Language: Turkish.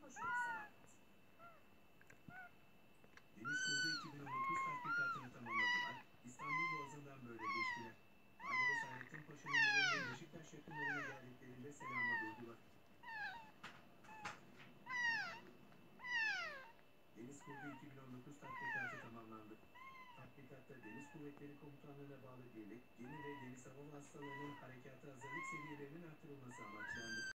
koşmak istedim. Deniz Kurdu 2019 tatbikatını tamamladılar. İstanbul Boğazı'ndan böyle geçtiler. Barbaros Hayrettin Paşa'nın bulunduğu Beşiktaş yakınlarına geldiklerinde selama durdular. Deniz Kurdu 2019 tatbikatı tamamlandı. Tatbikatta Deniz Kuvvetleri Komutanlığı'na bağlı birlik, gemi ve deniz hava vasıtalarının harekata hazırlık seviyelerinin artırılması amaçlandı.